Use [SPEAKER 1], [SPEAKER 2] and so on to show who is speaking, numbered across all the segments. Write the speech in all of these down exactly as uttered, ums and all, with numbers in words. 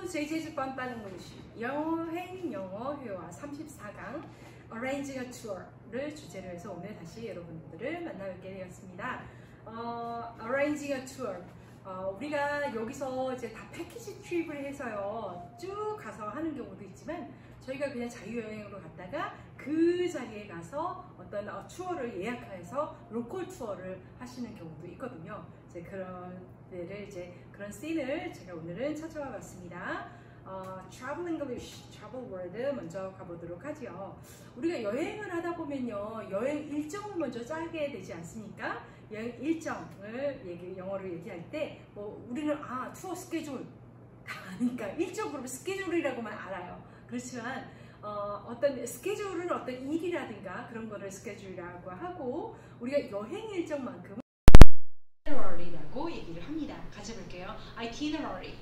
[SPEAKER 1] Hello, 제이제이's 뻔빠른 문시 여행 영어 회화 삼십사 강 Arrange a Tour를 주제로 해서 오늘 다시 여러분들을 만나뵙게 되었습니다. 어, Arrange a Tour 어, 우리가 여기서 이제 다 패키지 트립을 해서요 쭉 가서 하는 경우도 있지만 저희가 그냥 자유여행으로 갔다가 그 자리에 가서 어떤 어, 투어를 예약해서 로컬 투어를 하시는 경우도 있거든요. 이제 그런 데를 이제 그런 씬을 제가 오늘은 찾아와 봤습니다. 어, Travel English, Travel Word 먼저 가보도록 하죠. 우리가 여행을 하다 보면요 여행 일정을 먼저 짜게 되지 않습니까? 여행 일정을 얘기, 영어로 얘기할 때 뭐 우리는 아 투어 스케줄 다 아니까 일정 그러면 스케줄이라고만 알아요. 그렇지만 어, 어떤 스케줄은 어떤 일이라든가 그런 거를 스케줄이라고 하고 우리가 여행 일정만큼은 itinerary라고 얘기를 합니다. 같이 볼게요. itinerary,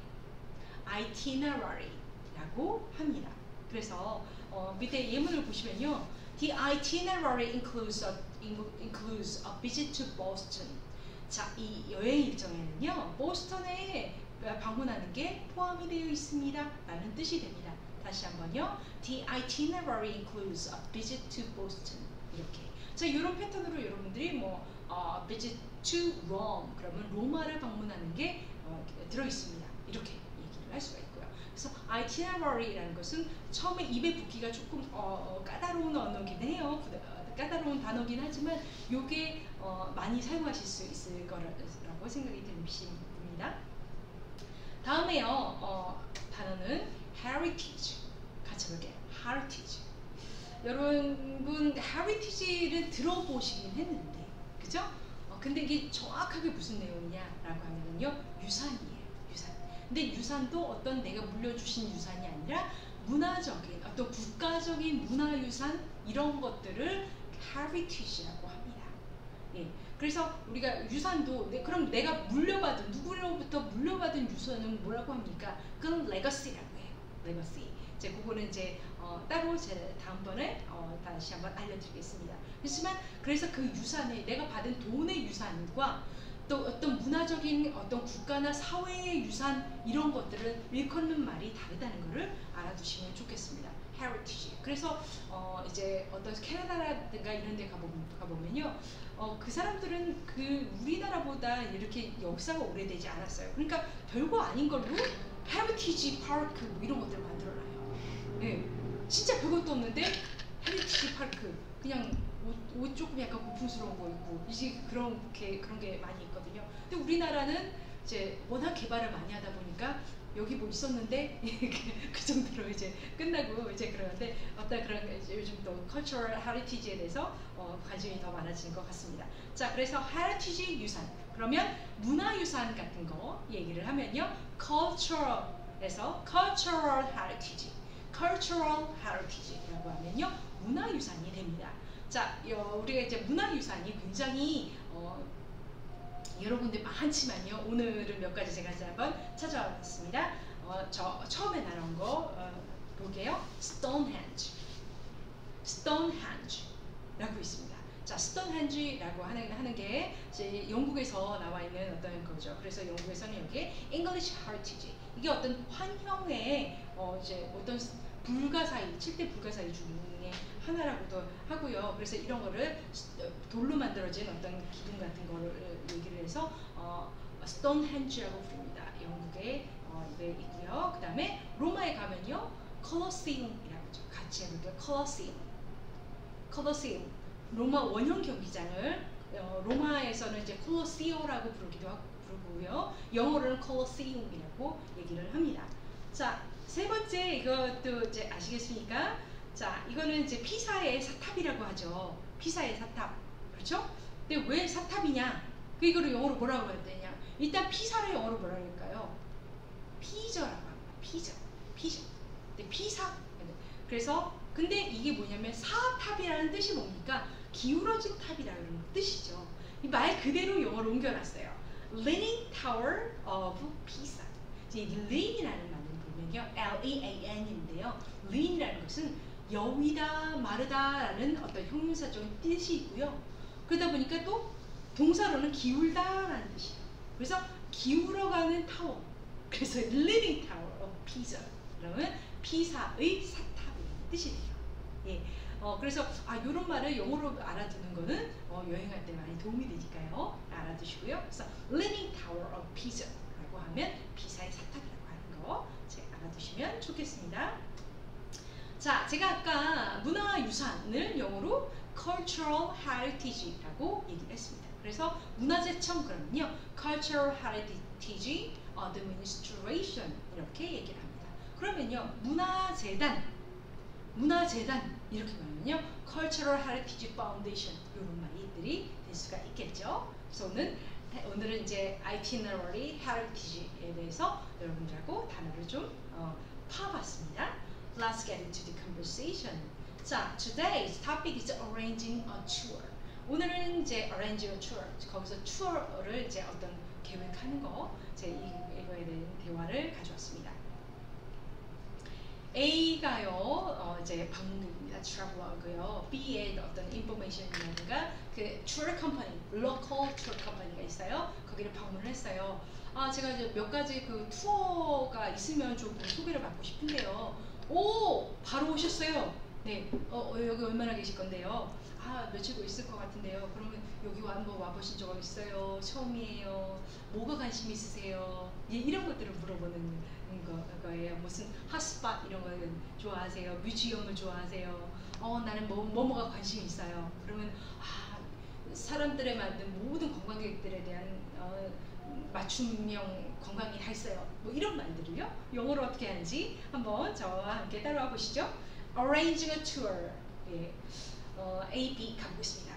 [SPEAKER 1] itinerary라고 합니다. 그래서 어, 밑에 예문을 보시면요, the itinerary includes a, includes a visit to Boston. 자, 이 여행 일정에는요, 보스턴에 방문하는 게 포함이 되어 있습니다. 라는 뜻이 됩니다. 다시 한번요. The itinerary includes a visit to Boston. 이렇게. 자, 이런 패턴으로 여러분들이 뭐 어, visit to Rome 그러면 로마를 방문하는 게 어, 들어 있습니다. 이렇게 얘기를 할 수가 있고요. 그래서 itinerary라는 것은 처음에 입에 붙기가 조금 어, 까다로운 언어긴 해요. 까다로운 단어긴 하지만 이게 어, 많이 사용하실 수 있을 거라고 생각이 듭니다. 다음에요. 어, 단어는 heritage. 같이 볼게요. heritage. 여러분 heritage를 들어보시긴 했는데, 그죠? 어, 근데 이게 정확하게 무슨 내용이냐라고 하면요, 유산이에요. 유산. 근데 유산도 어떤 내가 물려주신 유산이 아니라 문화적인 어떤 국가적인 문화유산 이런 것들을 heritage라고 합니다. 예. 그래서 우리가 유산도 네, 그럼 내가 물려받은 누구로부터 물려받은 유산은 뭐라고 합니까? 그건 legacy라고 해요. legacy. 이제 그거는 이제 어, 따로 제 다음번에 어, 다시 한번 알려드리겠습니다. 그렇지만 그래서 그 유산에 내가 받은 돈의 유산과 또 어떤 문화적인 어떤 국가나 사회의 유산 이런 것들은 일컫는 말이 다르다는 것을 알아두시면 좋겠습니다. heritage. 그래서 어, 이제 어떤 캐나다라든가 이런 데 가보면, 가보면요 어, 그 사람들은 그 우리나라보다 이렇게 역사가 오래되지 않았어요. 그러니까 별거 아닌 걸로 헤리티지 파크 뭐 이런 것들을 만들어놔요. 네, 진짜 별것도 없는데 헤리티지 파크 그냥 옷, 옷 조금 약간 고풍스러운 거 있고 이제 그런 게 그런 게 많이 있거든요. 근데 우리나라는 이제 워낙 개발을 많이 하다 보니까 여기 뭐 있었는데 그 정도로 이제 끝나고 이제 그러는데 어떤 그런 요즘 또 cultural heritage에 대해서 어, 관심이 더 많아지는 것 같습니다. 자, 그래서 heritage 유산 그러면 문화유산 같은 거 얘기를 하면요, cultural에서 cultural heritage, cultural heritage라고 하면요 문화유산이 됩니다. 자, 요, 우리가 이제 문화유산이 굉장히 어, 여러분들 많지만요. 오늘은 몇 가지 제가 한번 찾아왔습니다. 어, 저 처음에 나온 거 어, 볼게요. Stonehenge, Stonehenge라고 있습니다. 자, Stonehenge라고 하는 하는 게 이제 영국에서 나와 있는 어떤 거죠. 그래서 영국에서는 여기에 English Heritage 이게 어떤 환형의 어, 이제 어떤 불가사의 칠 대 불가사의 중에 하나라고도 하고요. 그래서 이런 거를 돌로 만들어진 어떤 기둥 같은 거를 얘기를 해서 어, Stonehenge라고 부릅니다. 영국에 어, 네, 있고요. 그 다음에 로마에 가면요, Colosseum이라고 하죠. 같이 해볼게요. Colosseum, Colosseum. 로마 원형 경기장을 어, 로마에서는 이제 콜로시오라고 부르기도 하고 부르고요. 영어로는 Colosseum이라고 얘기를 합니다. 자, 세 번째 이것도 이제 아시겠습니까? 자, 이거는 이제 피사의 사탑이라고 하죠. 피사의 사탑. 그렇죠? 근데 왜 사탑이냐? 그 이거를 영어로 뭐라고 해야 되냐? 일단 피사를 영어로 뭐라고 할까요? 피저라고 합니다. 피저. 피저. 근데 피사. 그래서 근데 이게 뭐냐면 사탑이라는 뜻이 뭡니까? 기울어진 탑이라는 뜻이죠. 이 말 그대로 영어로 옮겨놨어요. Leaning Tower of Pisa. 이제 lean이라는 말을 보면요, L E A N인데요. lean이라는 것은 여위다, 마르다라는 어떤 형용사적인 뜻이 있고요. 그러다 보니까 또 동사로는 기울다라는 뜻이에요. 그래서 기울어가는 타워. 그래서 Leaning Tower of Pisa. 그러면 피사의 사탑이라는 뜻이 돼요. 예. 어, 그래서 아 이런 말을 영어로 알아두는 거는 어, 여행할 때 많이 도움이 되니까요. 알아두시고요. 그래서 Leaning Tower of Pisa라고 하면 피사의 사탑이라고 하는 거 알아두시면 좋겠습니다. 자, 제가 아까 문화유산을 영어로 Cultural Heritage라고 얘기를 했습니다. 그래서 문화재청 그러면요 Cultural Heritage Administration 이렇게 얘기를 합니다. 그러면요 문화재단 문화재단 이렇게 말하면요 Cultural Heritage Foundation 이런 말들이 될 수가 있겠죠. 그래서 오늘 오늘은 이제 Itinerary Heritage에 대해서 여러분들하고 단어를 좀 어, 파봤습니다. Let's get into the conversation. 자, today's topic is arranging a tour. 오늘은 이제 arranging a tour. 거기서 투어를 이제 어떤 계획하는 거, 제 이거에 대한 대화를 가져왔습니다. A가요, 어, 이제 방문입니다. traveler고요. B의 어떤 information이라든가 그 tour company, local tour company가 있어요. 거기를 방문을 했어요. 아, 제가 이제 몇 가지 그 투어가 있으면 좀 소개를 받고 싶은데요. 오! 바로 오셨어요. 네. 어, 어, 여기 얼마나 계실 건데요? 아, 며칠 있을 것 같은데요. 그러면 여기 한번 와보신 적 있어요? 처음이에요? 뭐가 관심 있으세요? 예, 이런 것들을 물어보는 거, 거예요. 무슨 핫스팟 이런 거 좋아하세요? 뮤지엄을 좋아하세요? 어, 나는 뭐, 뭐뭐가 관심이 있어요. 그러면 아, 사람들에 맞는 모든 관광객들에 대한 어, 맞춤형 관광이 다 있어요. 뭐 이런 말들을요. 영어로 어떻게 하는지 한번 저와 함께 따라와 보시죠. Arranging a tour. 예. 어, A, B 가보겠습니다.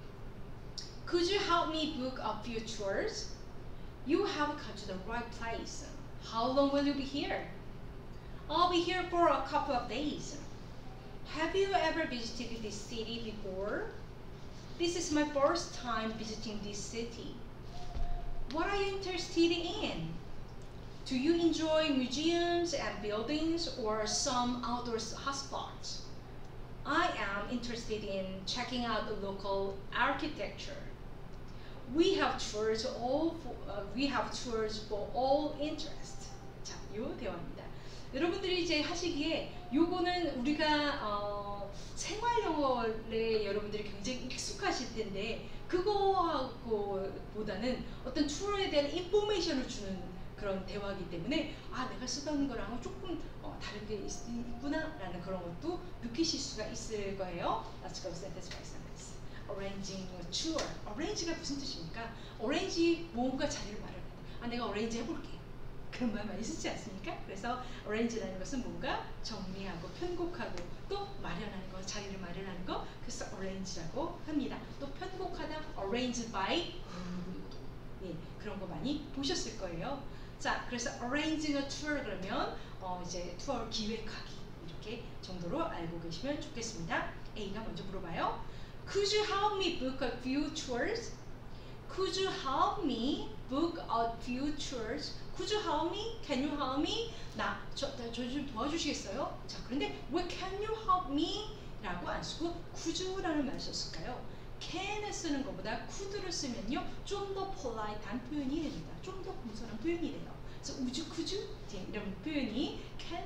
[SPEAKER 1] Could you help me book a few tours? You have come to the right place. How long will you be here? I'll be here for a couple of days. Have you ever visited this city before? This is my first time visiting this city. What are you interested in? Do you enjoy museums and buildings or some outdoor hotspots? I am interested in checking out the local architecture. We have tours all for, uh, we have tours for all interest. 자, 요 대화입니다. 여러분들이 이제 하시기에 요거는 우리가 어, 생활 영어에 여러분들이 굉장히 익숙하실 텐데 그거하고 보다는 어떤 투어에 대한 인포메이션을 주는 그런 대화이기 때문에 아 내가 쓰던 거랑은 조금 어, 다르게 있, 있구나 라는 그런 것도 느끼실 수가 있을 거예요. Let's go sentence by sentence. Arranging a tour. Arrange가 무슨 뜻입니까? Arrange 뭔가 자리를 마련해. 아 내가 arrange 해볼게. 그런 말 많이 쓰지 않습니까? 그래서 arrange라는 것은 뭔가 정리하고 편곡하고 또 마련하는 거, 자리를 마련하는 거, 그래서 arrange라고 합니다. 또 편곡하다 arranged by 예, 그런 거 많이 보셨을 거예요. 자, 그래서 arranging a tour 그러면 어, 이제 투어 기획하기 이렇게 정도로 알고 계시면 좋겠습니다. A가 먼저 물어봐요. Could you help me book a few tours? Could you help me book a few tours? Could you help me? Can you help me? 나, 저, 저 좀 도와주시겠어요? 자, 그런데 왜 can you help me? 라고 안 쓰고 could you라는 말을 썼을까요? can을 쓰는 것보다 could를 쓰면요 좀 더 polite한 표현이 됩니다. 좀 더 공손한 표현이 돼요. 그래서 would you, could you? 이런 표현이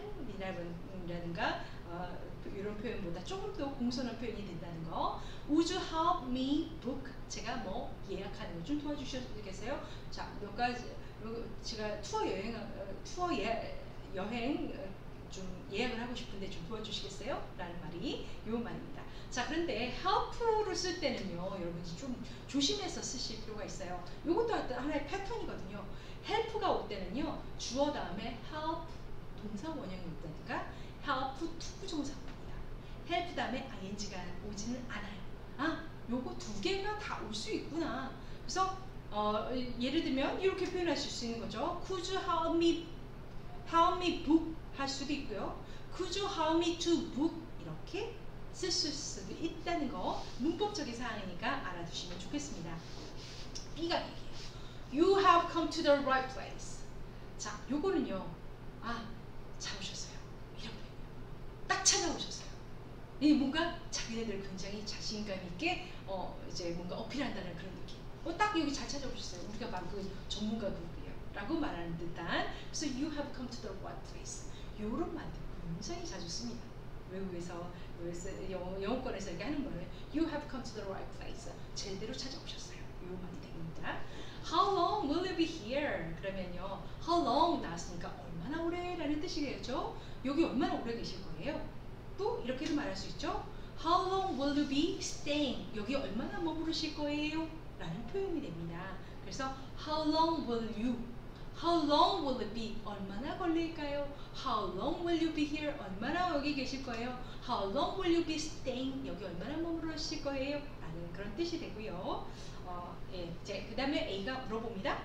[SPEAKER 1] can이라든가 어, 이런 표현보다 조금 더 공손한 표현이 된다는 거. Would you help me book? 제가 뭐 예약하는 거 좀 도와주시겠어요? 자, 몇 가지 제가 투어 여행 투어 예, 여행 좀 예약을 하고 싶은데 좀 도와주시겠어요? 라는 말이 요 말입니다. 자, 그런데 help를 쓸 때는요 여러분이 좀 조심해서 쓰실 필요가 있어요. 요것도 하나의 패턴이거든요. help가 올 때는요 주어 다음에 help 동사 원형이 온다든가 help to 부정사입니다. help 다음에 ing가 오지는 않아요. 아, 요거 두 개가 다 올 수 있구나. 그래서 어, 예를 들면 이렇게 표현하실 수 있는 거죠. Could you help me, help me book 할 수도 있고요. Could you help me to book 이렇게 쓸 수도 있다는 거 문법적인 사항이니까 알아두시면 좋겠습니다. B가 얘기해요. You have come to the right place. 자, 요거는요. 아, 잘 오셨어요. 이런 거예요. 딱 찾아오셨어요. 이 뭔가 자기네들 굉장히 자신감 있게 어, 이제 뭔가 어필한다는 그런 느낌. 어, 딱 여기 잘 찾아오셨어요. 우리가 막 그 전문가 그룹이에요. 라고 말하는 듯한, 그래서 you have come to the right place. 요런 말들 굉장히 자주 씁니다. 외국에서, 영어, 영어권에서 이렇게 하는 거는 you have come to the right place. 제대로 찾아오셨어요. 요 말이 됩니다. How long will you be here? 그러면요, how long 나왔으니까 얼마나 오래 라는 뜻이겠죠. 여기 얼마나 오래 계실 거예요? 또 이렇게도 말할 수 있죠. How long will you be staying? 여기 얼마나 머무르실 거예요? 라는 표현이 됩니다. 그래서 how long will you? How long will it be? 얼마나 걸릴까요? How long will you be here? 얼마나 여기 계실 거예요? How long will you be staying? 여기 얼마나 머무르실 거예요? 라는 그런 뜻이 되고요. 어, 예, 이제 그 다음에 A가 물어봅니다.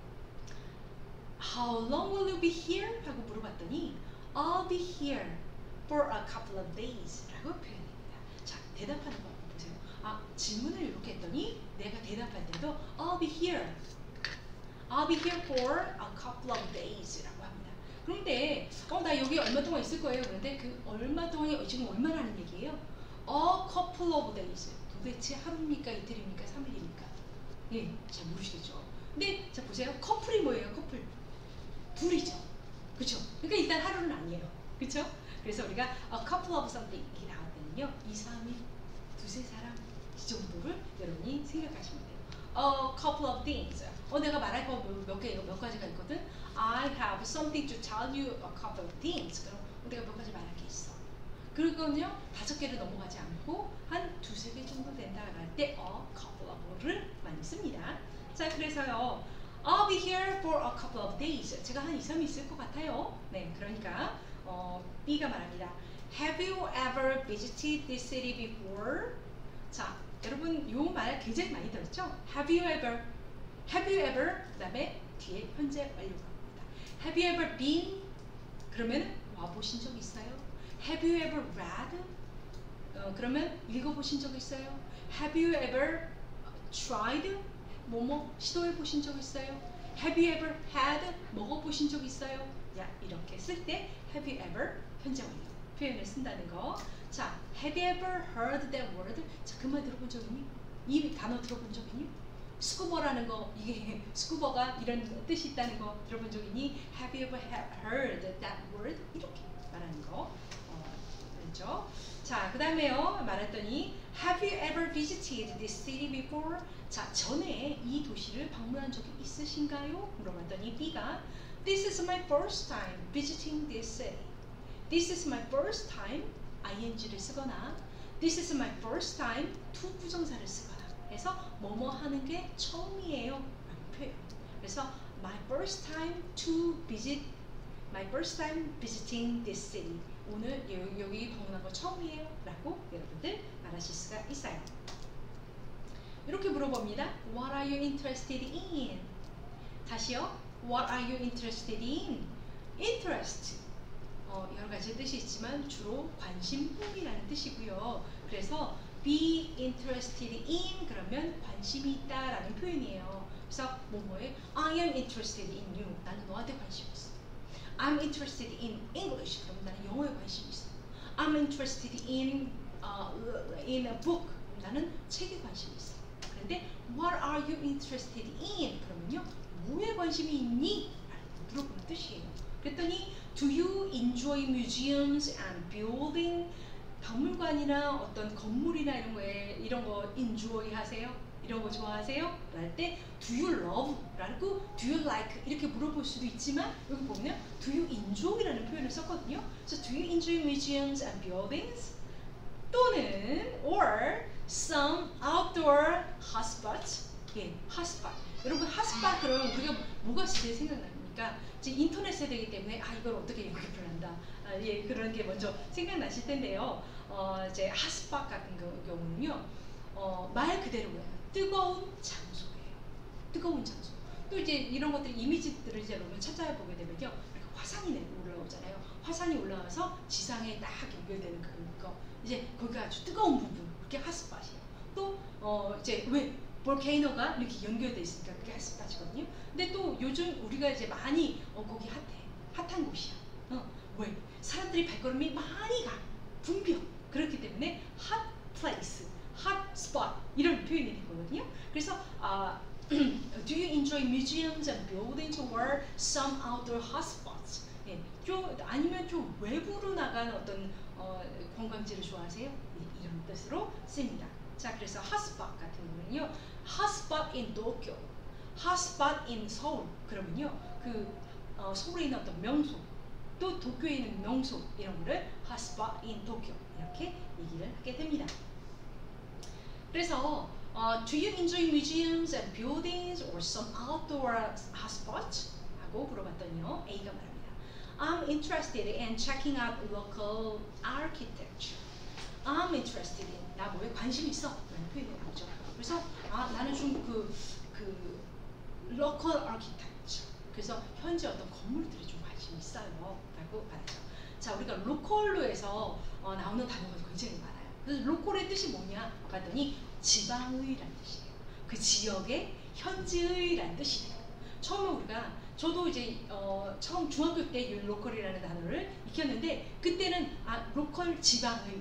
[SPEAKER 1] How long will you be here? 라고 물어봤더니 I'll be here for a couple of days 라고 표현합니다. 자, 대답하는 거 보세요. 아, 질문을 이렇게 했더니 내가 대답할 때도 I'll be here I'll be here for a couple of days 라고 합니다. 그런데 어, 나 여기 얼마 동안 있을 거예요. 그런데 그 얼마 동안이 지금 얼마라는 얘기예요? A couple of days. 도대체 하루입니까? 이틀입니까? 삼일입니까? 예, 잘 모르시겠죠. 근데 자 보세요. 커플이 뭐예요? 커플. 둘이죠. 그렇죠? 그러니까 일단 하루는 아니에요. 그렇죠? 그래서 우리가 a couple of something 이렇게 나올 때는요. 이, 삼 일, 두세 사람 이 정도를 여러분이 생각하시면 돼요. A couple of things. 어, 내가 말할 거 몇 개, 몇 가지가 있거든. I have something to tell you a couple of things. 그럼 내가 몇 가지 말할 게 있어. 그러거든요. 다섯 개를 넘어가지 않고 한 두세 개 정도 된다 할 때 a couple of를 많이 씁니다. 자, 그래서요. I'll be here for a couple of days. 제가 한 이, 삼 일 있을 것 같아요. 네, 그러니까 어, B가 말합니다. Have you ever visited this city before? 자, 여러분 요 말 굉장히 많이 들었죠? Have you ever? Have you ever? 그 다음에 뒤에 현재 완료가 옵니다. Have you ever been? 그러면 와보신 적 있어요? Have you ever read? 어, 그러면 읽어보신 적 있어요? Have you ever tried? 뭐뭐 시도해보신 적 있어요? Have you ever had? 먹어보신 적 있어요? 야, 이렇게 쓸 때 Have you ever? 현재 완료 표현을 쓴다는 거. 자, Have you ever heard that word? 자, 그 말 들어본 적 있니? 이 단어 들어본 적 있니? 스쿠버라는 거, 이게 스쿠버가 이런 뜻이 있다는 거 들어본 적 있니? Have you ever heard that word? 이렇게 말하는 거. 어, 그렇죠? 자, 그 다음에요. 말했더니 Have you ever visited this city before? 자, 전에 이 도시를 방문한 적이 있으신가요? 물어봤더니 B가 This is my first time visiting this city. This is my first time ing를 쓰거나 This is my first time to 부정사를 쓰거나 해서 뭐뭐 하는 게 처음이에요 라는 표현. 그래서 my first time to visit My first time visiting this city. 오늘 여, 여기 방문한 거 처음이에요 라고 여러분들 말하실 수가 있어요. 이렇게 물어봅니다. What are you interested in? 다시요. What are you interested in? Interest. 어, 여러 가지 뜻이 있지만 주로 관심, 흥미라는 뜻이고요. 그래서 be interested in 그러면 관심이 있다라는 표현이에요. 그래서 뭐뭐에 I am interested in you. 나는 너한테 관심이 있어. I'm interested in English. 그럼 나는 영어에 관심이 있어. I'm interested in uh, in a book. 나는 책에 관심이 있어. 그런데 What are you interested in? 그러면요, 뭐에 관심이 있니? 라는 물어보는 뜻이에요. 그랬더니 Do you enjoy museums and building? 박물관이나 어떤 건물이나 이런 거에 이런 거 enjoy 하세요? 이런 거 좋아하세요? 할 때 Do you love? 라고 Do you like? 이렇게 물어볼 수도 있지만 여기 보면 Do you enjoy? 라는 표현을 썼거든요. 그래서 Do you enjoy museums and buildings? 또는 or some outdoor hotspots. 예, hotspot. 여러분 hotspot 그러면 우리가 뭐가 제일 생각납니까? 이제 인터넷 세대이기 때문에 아 이걸 어떻게 연결을 한다. 아, 예, 그런 게 먼저 생각나실 텐데요. 어, 이제 hotspot 같은 경우는요, 어, 말 그대로예요. 뜨거운 장소예요. 뜨거운 장소. 또 이제 이런 것들 이미지들을 이제 여러분 찾아보게 되면요, 이렇게 화산이 올라오잖아요. 화산이 올라와서 지상에 딱 연결되는 그거. 이제 거기가 아주 뜨거운 부분, 그게 핫스팟이에요. 또 어, 이제 왜 볼케이노가 이렇게 연결돼 있으니까 그게 핫스팟이거든요. 근데 또 요즘 우리가 이제 많이 어, 거기 핫해, 핫한 곳이야. 어, 왜 사람들이 발걸음이 많이 가, 붐벼. 그렇기 때문에 핫 플레이스, 핫 스팟 이런 표현이 되거든요. 그래서 아, Do you enjoy museums and buildings or some outdoor hotspots? 예, 좀 아니면 좀 외부로 나간 어떤 어, 관광지를 좋아하세요? 예, 이런 뜻으로 씁니다. 자, 그래서 hotspot 같은 거는요, hotspot in Tokyo, hotspot in 서울. 그러면요, 그 어, 서울에 있는 어떤 명소, 또 도쿄에 있는 명소 이런 거를 hotspot in Tokyo 이렇게 얘기를 하게 됩니다. 그래서 어, Do you enjoy museums and buildings or some outdoor hotspots? 하고 물어봤더니요, A가 말합니다. I'm interested in checking out local architecture. I'm interested in, 나 뭐에 관심 있어 라는 표현이 나오죠. 그래서 아, 나는 좀 그 그 local architecture, 그래서 현재 어떤 건물들이 좀 관심 있어요 라고 말하죠. 자, 우리가 로컬로 해서 어, 나오는 단어가 굉장히 많아요. 그래서 로컬의 뜻이 뭐냐 봤더니 지방의라는 뜻이에요. 그 지역의 현지의라는 뜻이에요. 처음에 우리가, 저도 이제 어, 처음 중학교 때 이 로컬이라는 단어를 익혔는데, 그때는 아, 로컬 지방의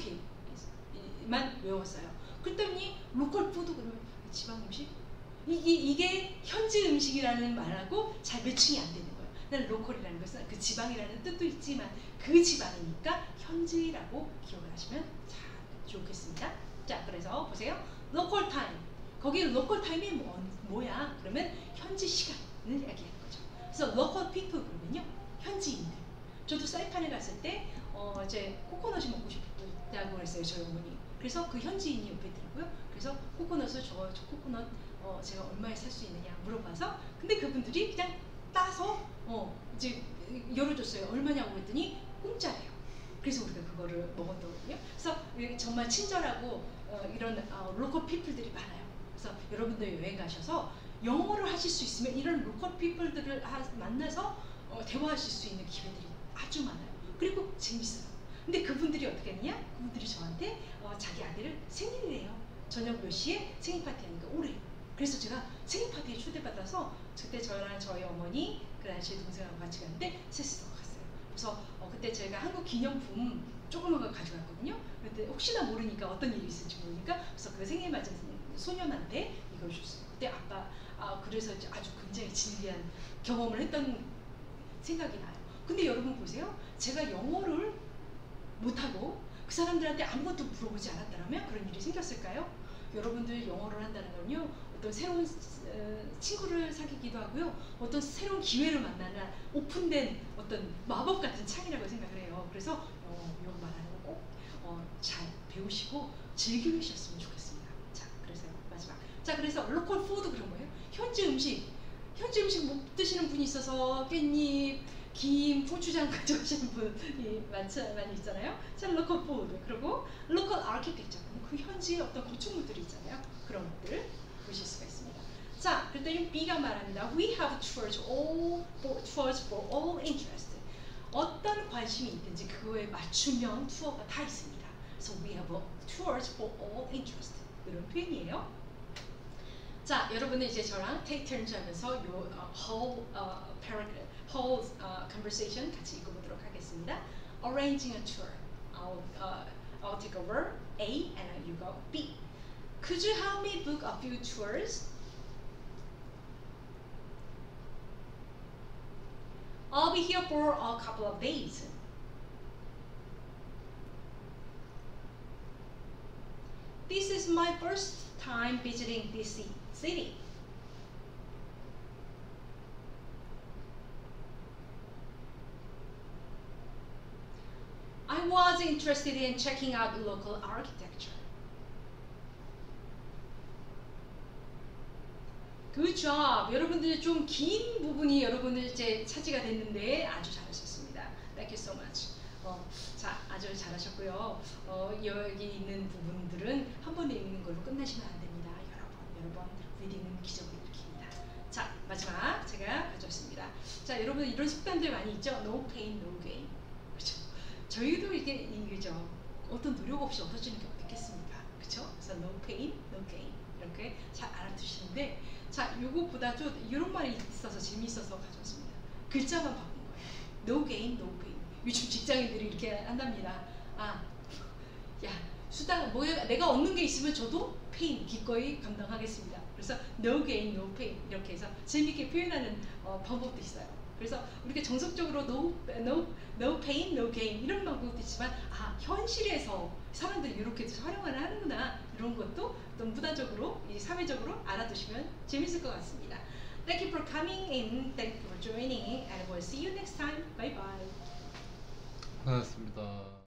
[SPEAKER 1] 이렇게만 외웠어요. 그랬더니 로컬 푸드 그러면 지방 음식? 이게, 이게 현지 음식이라는 말하고 잘 매칭이 안 되는 거예요. 난 로컬이라는 것은 그 지방이라는 뜻도 있지만 그 지방이니까 현지라고 기억을 하시면 잘 좋겠습니다. 자, 그래서 보세요. local time. 거기 local time이 뭐, 뭐야? 그러면 현지 시간을 이야기하는 거죠. 그래서 local people 그러면요, 현지인들. 저도 사이판에 갔을 때 어, 이제 코코넛이 먹고 싶다고 했어요, 저희 어머니. 그래서 그 현지인이 옆에 있더라고요. 그래서 코코넛을 저, 저 코코넛 어, 제가 얼마에 살 수 있느냐 물어봐서, 근데 그분들이 그냥 따서 어, 이제 열어줬어요. 얼마냐고 했더니 공짜래요. 그래서 우리가 그거를 먹었거든요. 그래서 정말 친절하고 어, 이런 어, 로컬 피플들이 많아요. 그래서 여러분들 여행 가셔서 영어를 하실 수 있으면 이런 로컬 피플들을 하, 만나서 어, 대화하실 수 있는 기회들이 아주 많아요. 그리고 재밌어요. 근데 그분들이 어떻게 했냐? 그분들이 저한테 어, 자기 아들 생일이래요. 저녁 몇 시에 생일 파티 하니까 오래. 그래서 제가 생일 파티에 초대받아서 그때 저랑 저희 어머니, 그다음에 제 동생하고 같이 갔는데 셋이서 갔어요. 그래서 어, 그때 제가 한국 기념품 조그만 걸 가져갔거든요. 근데 혹시나 모르니까 어떤 일이 있을지 모르니까, 그래서 그 생일 맞은 소년한테 이걸 줬어요. 그때 아빠, 아, 그래서 아주 굉장히 진귀한 경험을 했던 생각이 나요. 근데 여러분 보세요. 제가 영어를 못하고 그 사람들한테 아무것도 물어보지 않았다면 그런 일이 생겼을까요? 여러분들 영어를 한다는 건요, 어떤 새로운 친구를 사귀기도 하고요, 어떤 새로운 기회를 만나는 오픈된 어떤 마법 같은 창이라고 생각을 해요. 그래서 어, 영어 말하는 거 꼭 잘 어, 배우시고 즐기셨으면 좋겠습니다. 자, 그래서 마지막. 자, 그래서 로컬 푸드 그런 거예요. 현지 음식. 현지 음식 못 드시는 분이 있어서 깻잎, 김, 고추장 가져오시는 분이 많지, 많이 있잖아요. 자, 로컬 푸드. 그리고 로컬 아키텍처. 그 현지의 어떤 건축물들이 있잖아요. 그런 것들을 보실 수가 있습니다. 자, 그랬더니 B가 말합니다. We have tours all for, tours for all interest. 어떤 관심이 있든지 그거에 맞추면 투어가 다 있습니다. So we have tours for all interest. 이런 표현이에요. 자, 여러분은 이제 저랑 take turns 하면서 요 uh, whole uh, paragraph, whole uh, conversation 같이 읽어보도록 하겠습니다. Arranging a tour. I'll, uh, I'll take over A and you go B. Could you help me book a few tours? I'll be here for a couple of days. This is my first time visiting this city. I was interested in checking out local architecture. Good job. 여러분들 좀 긴 부분이 여러분들 이제 차지가 됐는데 아주 잘하셨습니다. Thank you so much. 어, 자, 아주 잘하셨고요. 어, 여기 있는 부분들은 한 번에 읽는 걸로 끝나시면 안 됩니다. 여러 번, 여러 번 리딩은 기적을 일으킵니다. 자, 마지막 제가 가져왔습니다. 자, 여러분 이런 습관들 많이 있죠? No pain, no gain. 그렇죠? 저희도 이게 이거죠. 어떤 노력 없이 얻어지는 게 어떻겠습니까? 그렇죠? 그래서 no pain, no gain 이렇게 잘 알아두시는데, 자, 요것보다 좀 이런 말이 있어서 재미있어서 가져왔습니다. 글자만 바꾼 거예요. No gain, no pain. 요즘 직장인들이 이렇게 한답니다. 아, 야, 수당, 뭐 내가 얻는 게 있으면 저도 pain 기꺼이 감당하겠습니다. 그래서 no gain, no pain 이렇게 해서 재밌게 표현하는 어, 방법도 있어요. 그래서 우리가 정석적으로 no, no, no pain, no gain 이런 방법도 있지만 아 현실에서 사람들이 이렇게 활용을 하는구나 이런 것도 또 문화적으로 이 사회적으로 알아두시면 재밌을 것 같습니다. Thank you for coming in, thank you for joining, and we'll see you next time. Bye bye.
[SPEAKER 2] 고생하셨습니다.